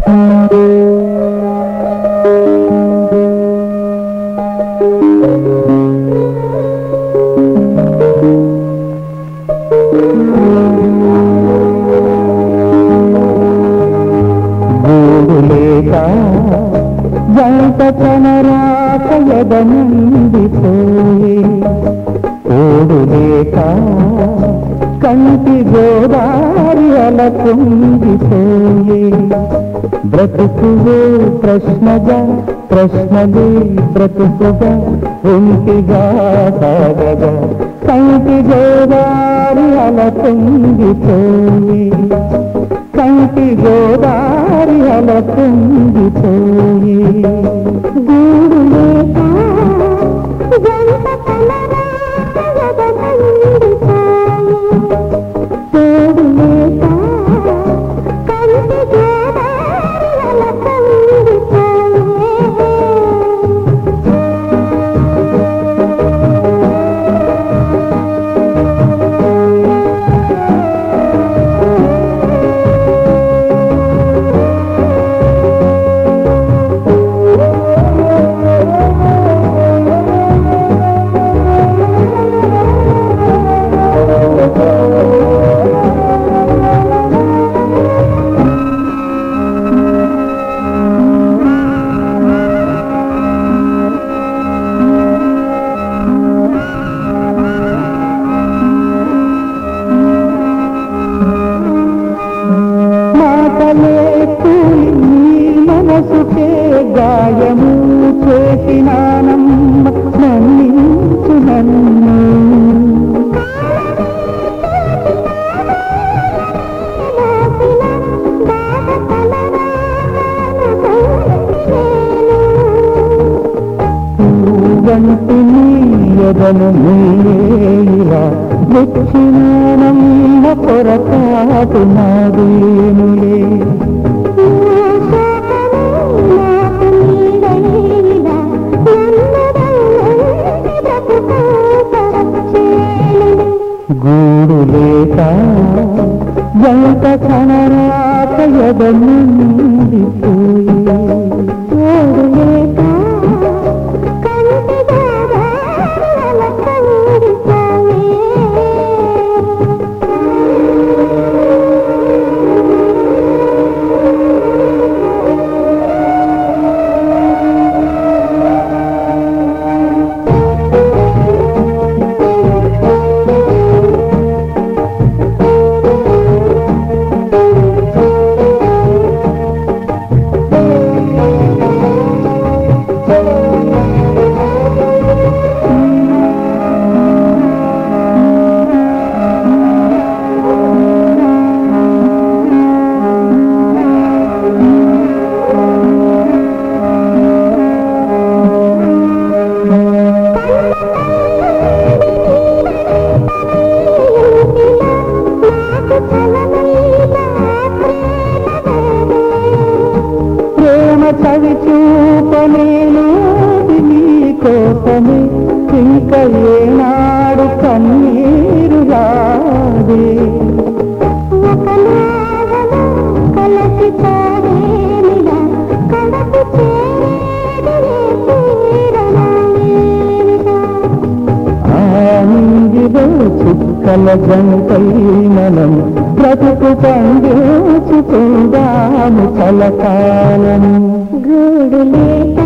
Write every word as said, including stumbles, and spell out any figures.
జంట కనరాక ఎదనందిపోయే తోడు లేక కంటి గోదారి అలకుందిపోయే బ్రతుకువే ప్రశ్నగా ప్రశ్నలే బ్రతుకుగా ఒంటిగా సాగగా కంటి గోదారి అలకుందిపోయే కంటి గోదారి అలకుందిపోయే గూడు లేక జంట కనరాక ఎదనందిపోయే తోడు లేక కంటి గోదారి అలకుందిపోయే మనసుకే గాయము చేసినానమ్మ నన్నించు నన్ను పూవంటి నీయదను నీలా వచ్చినానమ్మ పొరపాటు నాదేనులే గూడు లేక జంట కనరాక ఎదనందిపోయే తోడు లేక కంటి గోదారి అలకుందిపోయే చవి చూపనేను నీ కోసమే ఇంక ఏనాడు కన్నీరు రాదే కలసి పాడేనిగా కడపు ఆంగిలో చుక్కల జంటై మనం బ్రతుకు పండించుకుందాము కలకాలము గూడు లేక